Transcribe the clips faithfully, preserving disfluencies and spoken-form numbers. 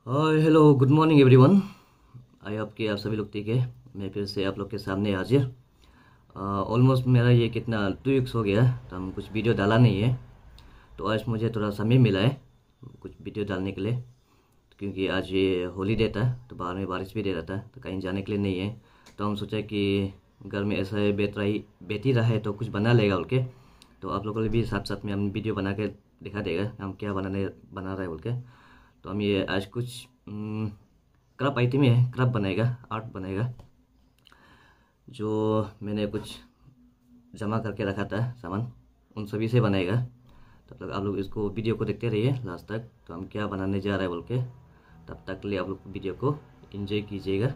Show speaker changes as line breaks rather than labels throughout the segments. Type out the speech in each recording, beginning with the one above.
Hi hello good morning everyone. I hope कि आप सभी लोग ठीक है। मैं फिर से आप लोग के सामने हाजिर। ऑलमोस्ट मेरा ये कितना टू वीक्स हो गया तो हम कुछ वीडियो डाला नहीं है, तो आज मुझे थोड़ा समय मिला है कुछ वीडियो डालने के लिए, क्योंकि आज ये हॉलीडे था तो बाहर में बारिश भी दे रहा था तो कहीं जाने के लिए नहीं है। तो हम सोचा कि घर में ऐसा है बैठ रही बैठी रहा है तो कुछ बना लेगा बोल के, तो आप लोगों को भी साथ साथ में हम वीडियो बना के दिखा देगा हम क्या बनाने बना रहे हैं बोल के। तो हम ये आज कुछ क्राफ्ट आइटम है, क्राफ्ट बनाएगा, आर्ट बनाएगा, जो मैंने कुछ जमा करके रखा था सामान उन सभी से बनाएगा। तब तक आप लोग इसको वीडियो को देखते रहिए लास्ट तक, तो हम क्या बनाने जा रहे हैं बोल के। तब तक के लिए आप लोग वीडियो को एंजॉय कीजिएगा।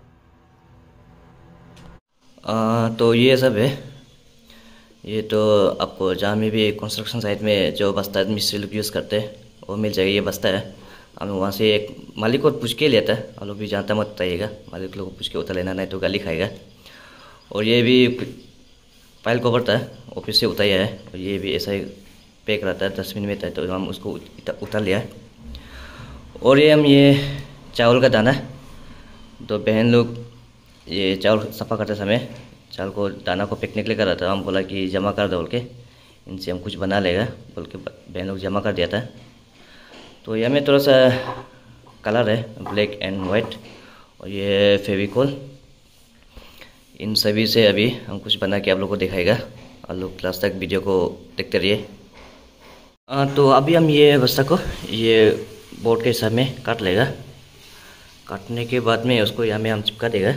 तो ये सब है, ये तो आपको जहाँ में भी कंस्ट्रक्शन साइट में जो बस्ता मिस्त्री लोग यूज़ करते हैं वो मिल जाएगा। ये बस्ता है, हम वहाँ से एक मालिक को पूछ के लेता है। आप लोग भी जानता मत बताइएगा, मालिक लोग को पूछ के उतर लेना, नहीं तो गाली खाएगा। और ये भी फाइल कवर था, ऑफिस से उतारा है, और ये भी ऐसा ही पैक रहता है, दस मिनट में था, तो हम उसको उतार लिया। और ये हम ये चावल का दाना, तो बहन लोग ये चावल सफ़ा करते समय चावल को दाना को फेंकने के लिए कर रहा था। हम बोला कि जमा कर दो बोल के, इनसे हम कुछ बना लेगा बोल के बहन लोग जमा कर दिया था। तो यह में थोड़ा सा कलर है ब्लैक एंड वाइट, और ये फेविकॉल, इन सभी से अभी हम कुछ बना के आप लोग को दिखाएगा। आप लोग लास्ट तक वीडियो को देखते रहिए। तो अभी हम ये बस्ता को ये बोर्ड के हिसाब में काट लेगा। काटने के बाद में उसको यहाँ में हम चिपका देगा।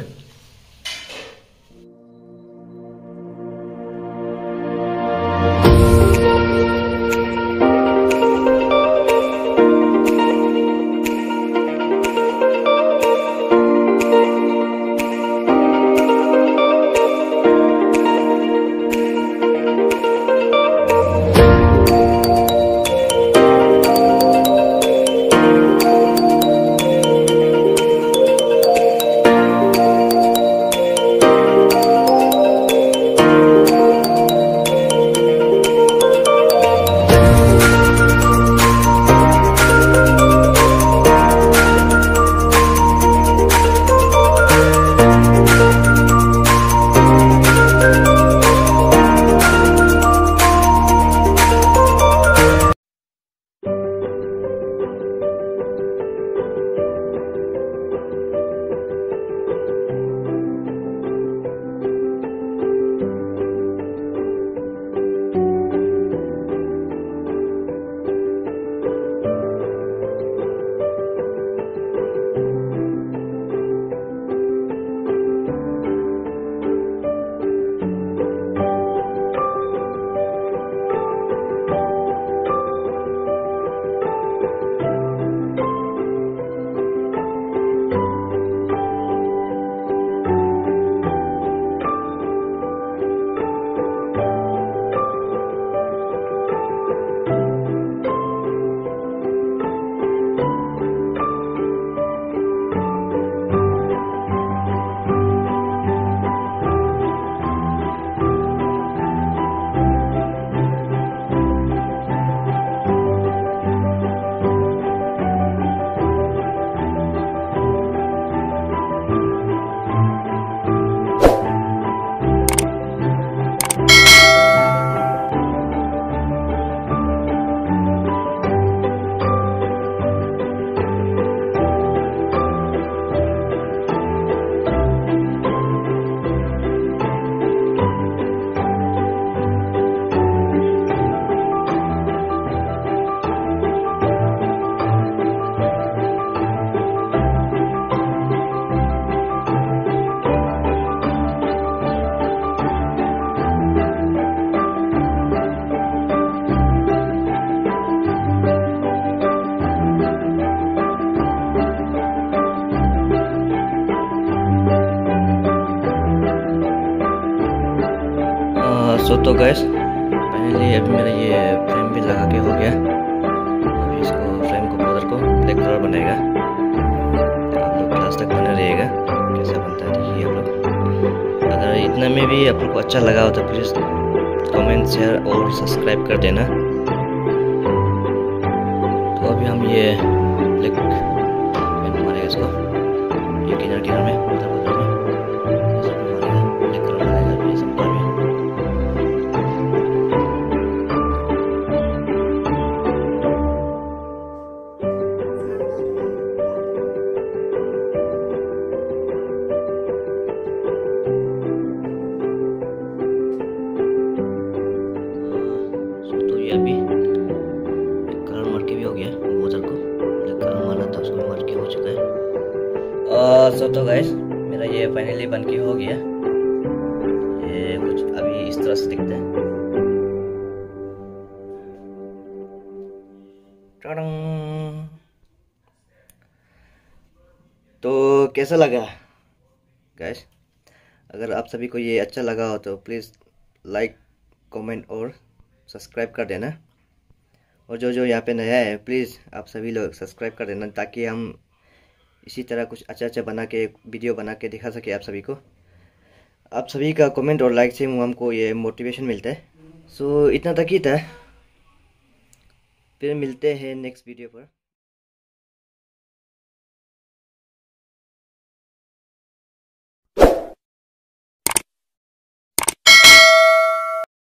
सो तो गैस फाइनली अभी मेरा ये फ्रेम भी लगा के हो गया। अभी इसको फ्रेम को बॉर्डर को ब्लैक कलर बनेगा। आप लोग क्लास तक बने रहिएगा, कैसा बनता है देखिए आप लोग। अगर इतना में भी आप लोग को अच्छा लगा हो तो प्लीज़ कमेंट शेयर और सब्सक्राइब कर देना। तो अभी हम ये ब्लैक सो तो गाइस मेरा ये फाइनली बन के हो गया। ये कुछ अभी इस तरह से दिखता है। टाडंग। तो कैसा लगा गाइस? अगर आप सभी को ये अच्छा लगा हो तो प्लीज़ लाइक, कमेंट और सब्सक्राइब कर देना। और जो जो यहाँ पे नया है प्लीज़ आप सभी लोग सब्सक्राइब कर देना, ताकि हम इसी तरह कुछ अच्छा अच्छा बना के वीडियो बना के दिखा सके आप सभी को। आप सभी का कमेंट और लाइक से हमको ये मोटिवेशन मिलता है। सो इतना तक ही था, फिर मिलते हैं नेक्स्ट वीडियो पर।